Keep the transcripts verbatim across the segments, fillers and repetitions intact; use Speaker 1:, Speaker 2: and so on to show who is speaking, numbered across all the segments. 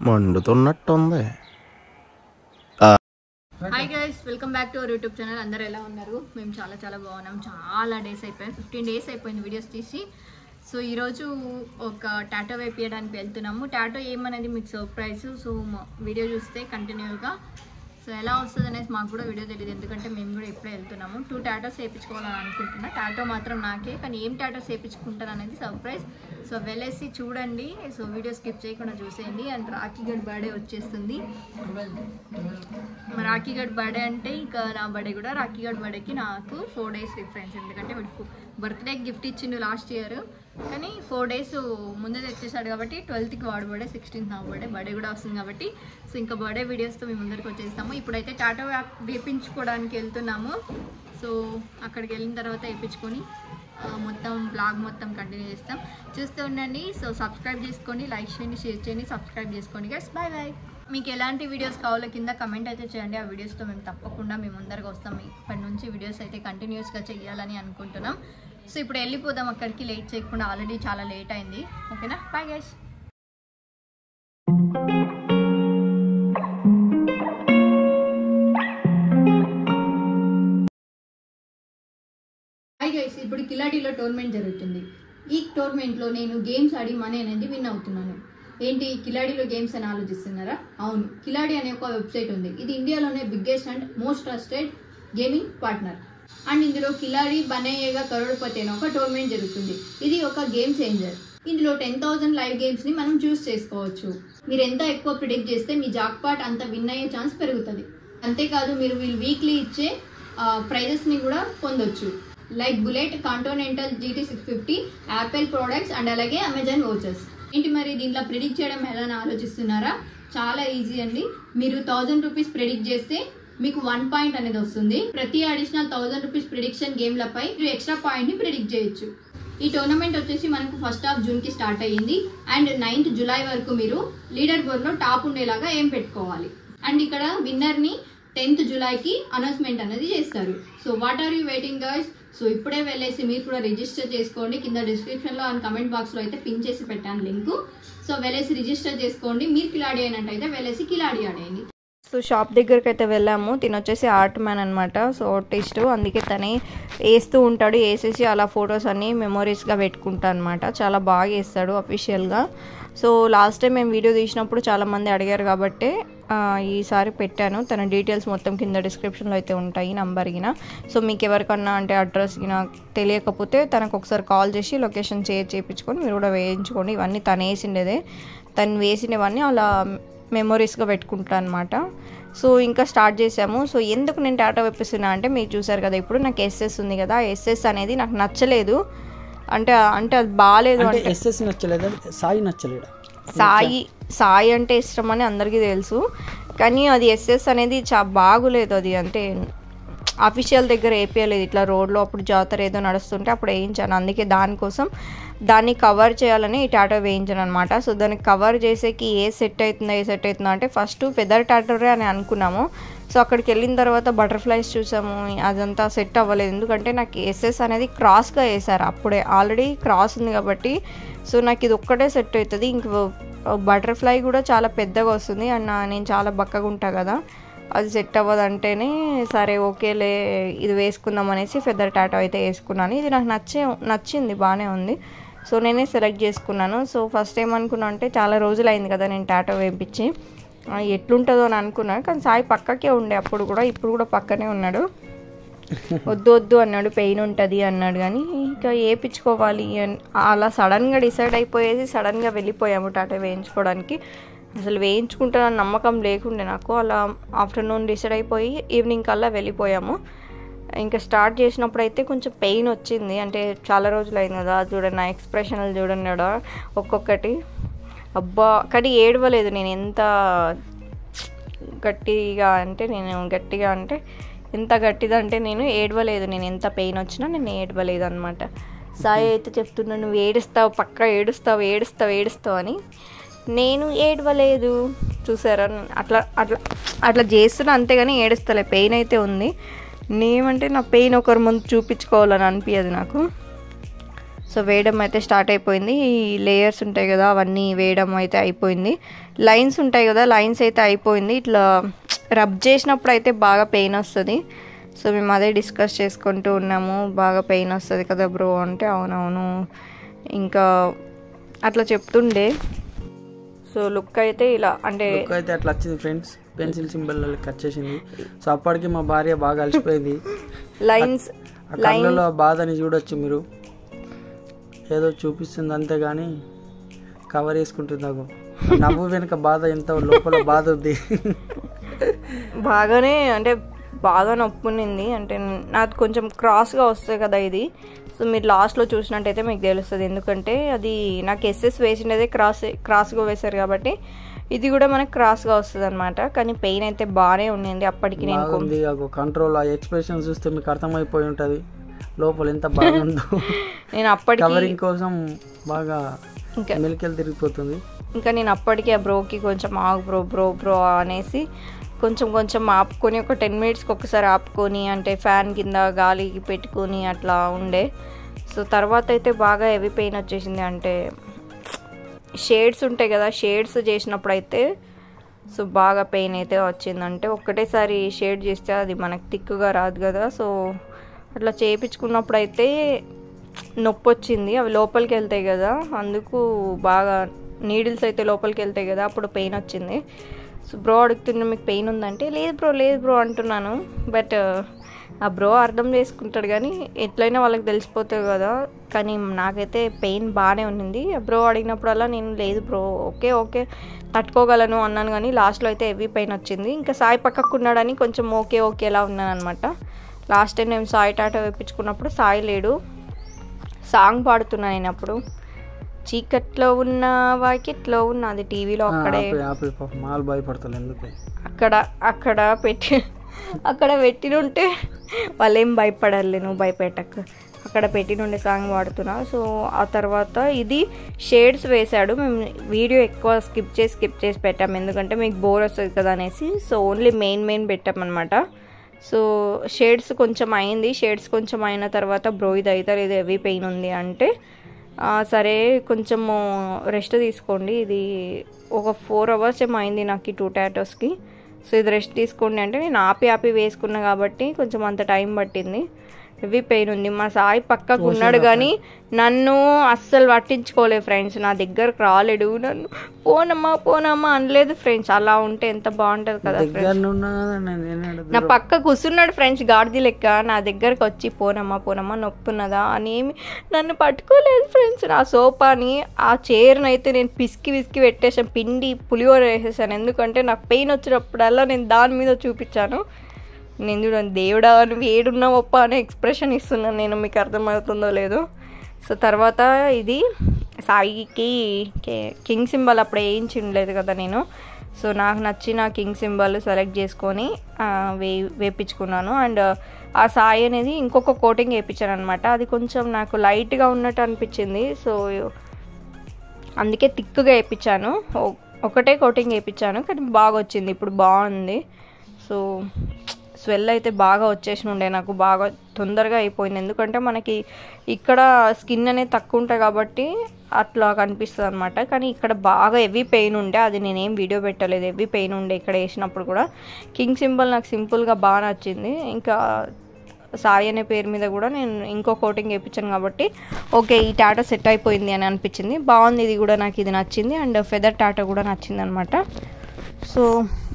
Speaker 1: మండుతున్నట్టుంది.
Speaker 2: Hi guys, welcome back to our YouTube channel. అందరూ ఎలా ఉన్నారు? మేము చాలా చాలా బాగున్నాం. చాలా డేస్ అయిపోయాయి, ఫిఫ్టీన్ డేస్ అయిపోయింది వీడియోస్ తీసి. సో ఈరోజు ఒక టాటో వేపించడానికి వెళ్తున్నాము. టాటో ఏమనేది మీకు సర్ప్రైజ్. సో వీడియో చూస్తే కంటిన్యూగా సో ఎలా వస్తుంది అనేసి మాకు కూడా వీడియో తెలియదు, ఎందుకంటే మేము కూడా ఇప్పుడే వెళ్తున్నాము. టూ టాటోస్ వేయించుకోవాలని అనుకుంటున్నా. టాటో మాత్రం నాకే, కానీ ఏం టాటోస్ వేయించుకుంటాను అనేది సర్ప్రైజ్. సో వెళ్ళేసి చూడండి. సో వీడియో స్కిప్ చేయకుండా చూసేయండి. అండ్ రాఖీ గడ్ బర్త్డే వచ్చేస్తుంది. మా రాఖీ గడ్ బర్త్డే అంటే ఇంకా నా బర్త్డే కూడా, రాఖీ గడ్ బర్త్డేకి నాకు ఫోర్ డేస్ డిఫరెన్స్. ఎందుకంటే వీడు బర్త్డేకి గిఫ్ట్ ఇచ్చిండు లాస్ట్ ఇయర్, కానీ ఫోర్ డేస్ ముందే తెచ్చేసాడు కాబట్టి ట్వెల్త్కి వాడు బర్త్డే, సిక్స్టీన్త్ నా బర్త్డే, బర్త్డే కూడా వస్తుంది కాబట్టి సో ఇంకా బర్త్డే వీడియోస్తో మేము ముందరికి వచ్చేస్తాము. ఇప్పుడైతే టాటో వేపించుకోవడానికి వెళ్తున్నాము. సో అక్కడికి వెళ్ళిన తర్వాత వేయించుకొని మొత్తం బ్లాగ్ మొత్తం కంటిన్యూ చేస్తాం. చూస్తూ ఉండండి. సో సబ్స్క్రైబ్ చేసుకోండి, లైక్ చేయండి, షేర్ చేయండి, సబ్స్క్రైబ్ చేసుకోండి గైస్. Bye bye. మీకు ఎలాంటి వీడియోస్ కావాలో కింద కమెంట్ అయితే చేయండి. ఆ వీడియోస్తో మేము తప్పకుండా మేము ముందరకు వస్తాం. ఇప్పటి నుంచి వీడియోస్ అయితే కంటిన్యూస్గా చేయాలని అనుకుంటున్నాం. సో ఇప్పుడు వెళ్ళిపోదాం అక్కడికి, లేట్ చేయకుండా. ఆల్రెడీ చాలా లేట్ అయింది. ఓకేనా? Bye guys. హాయ్ గైస్, ఇప్పుడు కిలాడీలో టోర్నమెంట్ జరుగుతుంది. ఈ టోర్నమెంట్లో నేను గేమ్స్ ఆడి మనీ అనేది విన్ అవుతున్నాను. ఏంటి కిలాడీలో గేమ్స్ అని ఆలోచిస్తున్నారా? అవును, కిలాడీ అనే ఒక వెబ్సైట్ ఉంది. ఇది ఇండియాలోనే biggest and most trusted gaming partner. And ఇందులో కిలాడీ బనేయేగా కరోడ్పతి అనే ఒక టోర్నమెంట్ జరుగుతుంది. ఇది ఒక గేమ్ చేంజర్. ఇందులో టెన్ థౌసండ్ లైవ్ గేమ్స్ ని మనం చూస్ చేసుకోవచ్చు. మీరు ఎంత ఎక్కువ ప్రిడిక్ట్ చేస్తే మీ జాక్పాట్ అంత విన్ అయ్యే ఛాన్స్ పెరుగుతుంది. అంతేకాదు, మీరు వీళ్ళు వీక్లీ ఇచ్చే ప్రైజెస్ ని కూడా పొందొచ్చు. Like Bullet, Continental GT six fifty, Apple products and అలాగే అమెజాన్ వోచర్స్. ఏంటి మరి దీంట్లో ప్రిడిక్ట్ చేయడం ఎలా అని ఆలోచిస్తున్నారా? చాలా ఈజీ అండి. మీరు థౌజండ్ రూపీస్ ప్రిడిక్ట్ చేస్తే మీకు వన్ పాయింట్ అనేది వస్తుంది. ప్రతి అడిషనల్ థౌసండ్ రూపీస్ ప్రిడిక్షన్ గేమ్లపై మీరు ఎక్స్ట్రా పాయింట్ ని ప్రిడిక్ట్ చేయొచ్చు. ఈ టోర్నమెంట్ వచ్చేసి మనకు ఫస్ట్ హాఫ్ జూన్ కి స్టార్ట్ అయ్యింది. అండ్ నైన్త్ జూలై వరకు మీరు లీడర్ బోర్డ్ లో టాప్ ఉండేలాగా ఏం పెట్టుకోవాలి. అండ్ ఇక్కడ విన్నర్ ని టెన్త్ జూలైకి అనౌన్స్మెంట్ అనేది చేస్తారు. So what are you waiting guys? So ఇప్పుడే వెళ్ళేసి మీరు కూడా రిజిస్టర్ చేసుకోండి. కింద డిస్క్రిప్షన్లో అండ్ కమెంట్ బాక్స్లో అయితే పిన్ చేసి పెట్టాను లింక్. సో వెళ్ళేసి రిజిస్టర్ చేసుకోండి. మీరు కిలాడీ అయినట్టయితే వెళ్ళేసి కిలాడీ ఆడేయండి.
Speaker 3: సో షాప్ దగ్గరికి అయితే వెళ్ళాము. తిని వచ్చేసి ఆర్ట్ మ్యాన్ అనమాట, సో ఆర్టిస్ట్. అందుకే తనే వేస్తూ ఉంటాడు. వేసేసి అలా ఫొటోస్ అన్నీ మెమొరీస్గా పెట్టుకుంటా అనమాట. చాలా బాగా వేస్తాడు అఫీషియల్గా. సో లాస్ట్ టైం మేము వీడియో తీసినప్పుడు చాలామంది అడిగారు కాబట్టి ఈసారి పెట్టాను. తన డీటెయిల్స్ మొత్తం కింద డిస్క్రిప్షన్లో అయితే ఉంటాయి, నంబర్ గిన. సో మీకు ఎవరికన్నా అంటే అడ్రస్ గిన తెలియకపోతే తనకు ఒకసారి కాల్ చేసి లొకేషన్ షేర్ చేయించుకొని మీరు కూడా వేయించుకోండి. ఇవన్నీ తను వేసిండేదే, తను వేసినవన్నీ అలా మెమొరీస్గా పెట్టుకుంటా అనమాట. సో ఇంకా స్టార్ట్ చేసాము. సో ఎందుకు నేను టాటో వేపిస్తున్నా అంటే మీరు చూసారు కదా, ఇప్పుడు నాకు ఎస్ఎస్ ఉంది కదా, ఎస్ఎస్ అనేది నాకు నచ్చలేదు. అంటే అంటే అది బాగాలేదు అంటే
Speaker 4: ఎస్ఎస్ నచ్చలేదు, సాయి నచ్చలేదు.
Speaker 3: సాయి సాయి అంటే ఇష్టం అని అందరికీ తెలుసు, కానీ అది ఎస్ఎస్ అనేది చా బాగులేదు. అది అంటే అఫీషియల్ దగ్గర వేపించలేదు. ఇట్లా రోడ్లో అప్పుడు జాతర ఏదో నడుస్తుంటే అప్పుడు వేయించాను. అందుకే దానికోసం దాన్ని కవర్ చేయాలని ఈ టాటో వేయించాను అనమాట. సో దానికి కవర్ చేసేకి ఏ సెట్ అవుతుందో ఏ సెట్ అవుతుందో అంటే ఫస్ట్ ఫెదర్ టాటోరే అని అనుకున్నాము. సో అక్కడికి వెళ్ళిన తర్వాత బటర్ఫ్లైస్ చూసాము, అదంతా సెట్ అవ్వలేదు. ఎందుకంటే నాకు ఎస్ఎస్ అనేది క్రాస్గా వేసారు అప్పుడే, ఆల్రెడీ క్రాస్ ఉంది కాబట్టి. సో నాకు ఇది ఒక్కటే సెట్ అవుతుంది. ఇంక బటర్ఫ్లై కూడా చాలా పెద్దగా వస్తుంది అండ్ నేను చాలా బక్కగా ఉంటా కదా, అది సెట్ అవ్వదంటేనే సరే ఓకేలే ఇది వేసుకుందాం అనేసి ఫెదర్ టాటో అయితే వేసుకున్నాను. ఇది నాకు నచ్చే నచ్చింది, బాగానే ఉంది. సో నేనే సెలెక్ట్ చేసుకున్నాను. సో ఫస్ట్ ఏమనుకున్నా అంటే చాలా రోజులు అయింది కదా నేను టాటో వేయించి, ఎట్లుంటుందో అని అనుకున్నాను. కానీ సాయి పక్కకే ఉండే అప్పుడు కూడా, ఇప్పుడు కూడా పక్కనే ఉన్నాడు. వద్దు వద్దు అన్నాడు, పెయిన్ ఉంటుంది అన్నాడు. కానీ ఇంకా వేయించుకోవాలి అని అలా సడన్గా డిసైడ్ అయిపోయేసి సడన్గా వెళ్ళిపోయాము టాటో వేయించుకోవడానికి. అసలు వేయించుకుంటానని నమ్మకం లేకుండే నాకు. అలా ఆఫ్టర్నూన్ డిసైడ్ అయిపోయి ఈవినింగ్ కల్లా వెళ్ళిపోయాము. ఇంకా స్టార్ట్ చేసినప్పుడు అయితే కొంచెం పెయిన్ వచ్చింది, అంటే చాలా రోజులు అయింది కదా. చూడండి నా ఎక్స్ప్రెషన్లు చూడండి కూడా ఒక్కొక్కటి. అబ్బా, కానీ ఏడవలేదు నేను. ఎంత గట్టిగా అంటే నేను గట్టిగా అంటే ఎంత గట్టిగా అంటే నేను ఏడవలేదు. నేను ఎంత పెయిన్ వచ్చినా నేను ఏడవలేదు అనమాట. సాయి అయితే చెప్తున్నాను, నువ్వు ఏడుస్తావు, పక్క ఏడుస్తావు ఏడుస్తావు ఏడుస్తావు అని. నేను ఏడవలేదు. చూసారా, అట్లా అట్లా అట్లా చేస్తున్నా అంతేగాని ఏడుస్తలే. పెయిన్ అయితే ఉంది. నేమంటే నా పెయిన్ ఒకరి ముందు చూపించుకోవాలని అనిపించదు నాకు. సో వేయడం అయితే స్టార్ట్ అయిపోయింది. ఈ లేయర్స్ ఉంటాయి కదా అవన్నీ వేయడం అయితే అయిపోయింది. లైన్స్ ఉంటాయి కదా లైన్స్ అయితే అయిపోయింది. ఇట్లా రబ్ చేసినప్పుడు అయితే బాగా పెయిన్ వస్తుంది. సో మేము అదే డిస్కస్ చేసుకుంటూ ఉన్నాము. బాగా పెయిన్ వస్తుంది కదా బ్రో అంటే అవునవును ఇంకా అట్లా చెప్తుండే. సో లుక్ అయితే ఇలా అంటే
Speaker 4: లుక్ అయితే అట్లా వచ్చింది ఫ్రెండ్స్. పెన్సిల్ సింబల్ కట్ చేసింది. సో అప్పటికి మా భార్య బాగా అలసిపోయింది.
Speaker 3: లైన్స్
Speaker 4: కళ్ళలో బాధని చూడొచ్చు మీరు. ఏదో చూపిస్తుంది అంతేగాని కవర్ చేసుకుంటుంది. నాకు నవ్వు వెనుక బాధ ఎంత లోపల బాధ ఉంది.
Speaker 3: బాగానే అంటే బాగా నొప్పునింది. అంటే నాకు కొంచెం క్రాస్గా వస్తుంది కదా ఇది. సో మీరు లాస్ట్లో చూసినట్టయితే మీకు తెలుస్తుంది. ఎందుకంటే అది నాకు ఎస్ఎస్ వేసినదే క్రాస్ క్రాస్గా వేశారు కాబట్టి ఇది కూడా మనకు క్రాస్గా వస్తుంది అనమాట. కానీ పెయిన్ అయితే బాగానే ఉండింది అప్పటికి. నేను
Speaker 4: కంట్రోల్ ఆ ఎక్స్ప్రెషన్ చూస్తే మీకు అర్థమైపోయి ఉంటుంది లోపల ఎంత బాగుందో.
Speaker 3: నేను అప్పటికి
Speaker 4: కవరింగ్ కోసం బాగా ఇంకా మెలికలు తిరిగిపోతుంది.
Speaker 3: ఇంకా నేను అప్పటికి ఆ బ్రోకి కొంచెం ఆగు బ్రో బ్రో బ్రో అనేసి కొంచెం కొంచెం ఆపుకొని ఒక టెన్ మినిట్స్కి ఒకసారి ఆపుకొని అంటే ఫ్యాన్ కింద గాలికి పెట్టుకొని అట్లా ఉండే. సో తర్వాత అయితే బాగా హెవీ పెయిన్ వచ్చేసింది. అంటే షేడ్స్ ఉంటాయి కదా షేడ్స్ చేసినప్పుడు అయితే సో బాగా పెయిన్ అయితే వచ్చిందంటే ఒక్కటేసారి షేడ్ చేస్తే అది మనకు థిక్గా రాదు కదా. సో అట్లా చేయించుకున్నప్పుడు అయితే నొప్పి వచ్చింది. అవి లోపలికి వెళ్తాయి కదా అందుకు బాగా నీడిల్స్ అయితే లోపలికి వెళ్తాయి కదా అప్పుడు పెయిన్ వచ్చింది. సో బ్రో అడుగుతున్నా మీకు పెయిన్ ఉందంటే లేదు బ్రో లేదు బ్రో అంటున్నాను. బట్ ఆ బ్రో అర్థం చేసుకుంటాడు కానీ ఎట్లయినా వాళ్ళకి తెలిసిపోతుంది కదా. కానీ నాకైతే పెయిన్ బాగానే ఉన్నింది. బ్రో అడిగినప్పుడల్లా నేను లేదు బ్రో ఓకే ఓకే తట్టుకోగలను అన్నాను. కానీ లాస్ట్లో అయితే హెవీ పెయిన్ వచ్చింది. ఇంకా సాయి పక్కకు ఉన్నాడని కొంచెం ఓకే ఓకేలా ఉన్నాను అనమాట. లాస్ట్ టైం నేను సాయి టాటా వేయించుకున్నప్పుడు సాయి లేడు. సాంగ్ పాడుతున్నా నేను అప్పుడు చీకట్లో ఉన్న వాకిట్లో ఉన్న అది టీవీలో అక్కడే అక్కడ అక్కడ పెట్టి అక్కడ పెట్టినుంటే వాళ్ళేం భయపడాలి నువ్వు భయపెట్టక అక్కడ పెట్టినుండే సాంగ్ పాడుతున్నా. సో ఆ తర్వాత ఇది షేడ్స్ వేశాడు. మేము వీడియో ఎక్కువ స్కిప్ చేసి స్కిప్ చేసి పెట్టాము ఎందుకంటే మీకు బోర్ వస్తుంది కదా అనేసి. సో ఓన్లీ మెయిన్ మెయిన్ పెట్టామన్నమాట. సో షేడ్స్ కొంచెం అయింది. షేడ్స్ కొంచెం అయిన తర్వాత బ్రో ఇది అయితే ఇది హెవీ పెయిన్ ఉంది అంటే సరే కొంచెము రెస్ట్ తీసుకోండి. ఇది ఒక ఫోర్ అవర్స్ ఏమో అయింది నాకు ఈ టూ టాటోస్కి. సో ఇది రెస్ట్ తీసుకోండి అంటే నేను ఆపి ఆపి వేసుకున్నా కాబట్టి కొంచెం అంత టైం పట్టింది. హెవీ పెయిన్ ఉంది. మా సాయి పక్కకు ఉన్నాడు కానీ నన్ను అస్సలు పట్టించుకోలేదు ఫ్రెండ్స్. నా దగ్గరకు రాలేడు. నన్ను పోనమ్మా పోనమ్మా అనలేదు ఫ్రెండ్స్. అలా ఉంటే ఎంత బాగుంటుంది కదా ఫ్రెండ్స్. నా పక్క కూర్చున్నాడు ఫ్రెండ్స్ గాడిది లెక్క. నా దగ్గరకు వచ్చి పోనమ్మా పోనమ్మా నొప్పున్నదా అని ఏమి నన్ను పట్టుకోలేదు ఫ్రెండ్స్. నా సోఫాని ఆ చైర్ని అయితే నేను పిసికి పిసికి పెట్టేసాను. పిండి పులిహోర వేసేసాను. ఎందుకంటే నాకు పెయిన్ వచ్చినప్పుడల్లా నేను దాని మీద చూపించాను. నేను చూడండి దేవుడా నువ్వు ఏడున్నావప్ప అనే ఎక్స్ప్రెషన్ ఇస్తున్నాను నేను. మీకు అర్థమవుతుందో లేదో. సో తర్వాత ఇది సాయికి కింగ్ సింబల్ అప్పుడు వేయించి ఉండలేదు కదా నేను. సో నాకు నచ్చిన కింగ్ సింబల్ సెలెక్ట్ చేసుకొని వే వేయించుకున్నాను. అండ్ ఆ సాయి అనేది ఇంకొక కోటింగ్ వేయించాను అనమాట. అది కొంచెం నాకు లైట్గా ఉన్నట్టు అనిపించింది. సో అందుకే థిక్గా వేయించాను. ఒకటే కోటింగ్ వేయించాను కానీ బాగా వచ్చింది. ఇప్పుడు బాగుంది. సో స్వెల్ అయితే బాగా వచ్చేసి ఉండే నాకు బాగా తొందరగా అయిపోయింది. ఎందుకంటే మనకి ఇక్కడ స్కిన్ అనేది తక్కువ ఉంటుంది కాబట్టి అట్లా కనిపిస్తుంది అనమాట. కానీ ఇక్కడ బాగా హెవీ పెయిన్ ఉండే అది నేనేం వీడియో పెట్టలేదు. హెవీ పెయిన్ ఉండే ఇక్కడ వేసినప్పుడు కూడా. కింగ్ సింబల్ నాకు సింపుల్గా బాగా నచ్చింది. ఇంకా సాయి అనే పేరు మీద కూడా నేను ఇంకో కోటింగ్ వేయించాను కాబట్టి ఓకే ఈ టాటో సెట్ అయిపోయింది అని అనిపించింది. బాగుంది ఇది కూడా నాకు ఇది నచ్చింది. అండ్ ఫెదర్ టాటో కూడా నచ్చింది అనమాట. సో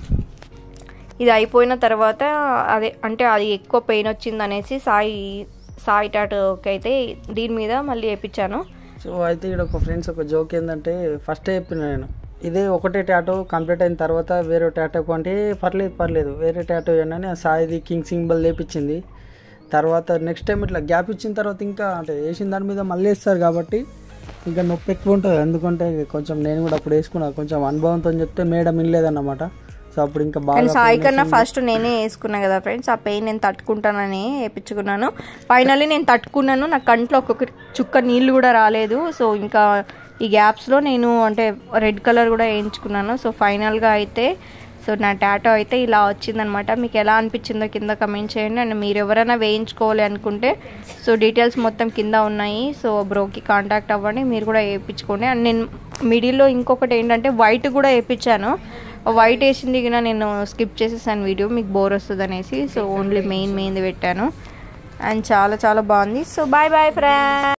Speaker 3: ఇది అయిపోయిన తర్వాత అదే అంటే అది ఎక్కువ పెయిన్ వచ్చింది అనేసి సాయి సాయి టాటోకి అయితే దీని మీద మళ్ళీ వేయించాను.
Speaker 4: సో అయితే ఇక్కడ ఒక ఫ్రెండ్స్ ఒక జోక్ ఏంటంటే ఫస్ట్ చెప్పిన నేను ఇదే ఒకటే టాటో కంప్లీట్ అయిన తర్వాత వేరే టాటో అంటే పర్లేదు పర్లేదు వేరే టాటో ఏంటని సాయిది కింగ్ సింబల్ లేపించింది. తర్వాత నెక్స్ట్ టైం ఇట్లా గ్యాప్ ఇచ్చిన తర్వాత ఇంకా అంటే వేసిన దాని మీద మళ్ళీ వేస్తారు కాబట్టి ఇంకా నొప్పి ఎక్కువ ఉంటుంది. ఎందుకంటే కొంచెం నేను కూడా అప్పుడు వేసుకున్నా కొంచెం అనుభవంతో చెప్తే మేడం వినలేదన్నమాట. సో అప్పుడు ఇంకా బాగా
Speaker 3: సాయి కన్నా ఫస్ట్ నేనే వేసుకున్నా కదా ఫ్రెండ్స్. ఆ పెయిన్ నేను తట్టుకుంటానని వేయించుకున్నాను. ఫైనల్లీ నేను తట్టుకున్నాను. నా కంట్లో ఒక్కొక్క చుక్క నీళ్ళు కూడా రాలేదు. సో ఇంకా ఈ గ్యాప్స్లో నేను అంటే రెడ్ కలర్ కూడా వేయించుకున్నాను. సో ఫైనల్గా అయితే సో నా టాటో అయితే ఇలా వచ్చిందనమాట. మీకు ఎలా అనిపించిందో కింద కమెంట్ చేయండి. అండ్ మీరు ఎవరైనా వేయించుకోవాలి అనుకుంటే సో డీటెయిల్స్ మొత్తం కింద ఉన్నాయి. సో బ్రోకి కాంటాక్ట్ అవ్వండి, మీరు కూడా వేయించుకోండి. అండ్ నేను మిడిల్లో ఇంకొకటి ఏంటంటే వైట్ కూడా వేయించాను. వైట్ వేసింది కూడా నేను స్కిప్ చేసేసాను వీడియో, మీకు బోర్ వస్తుంది అనేసి. సో ఓన్లీ మెయిన్ మెయిన్ది పెట్టాను అండ్ చాలా చాలా బాగుంది. So bye bye friends.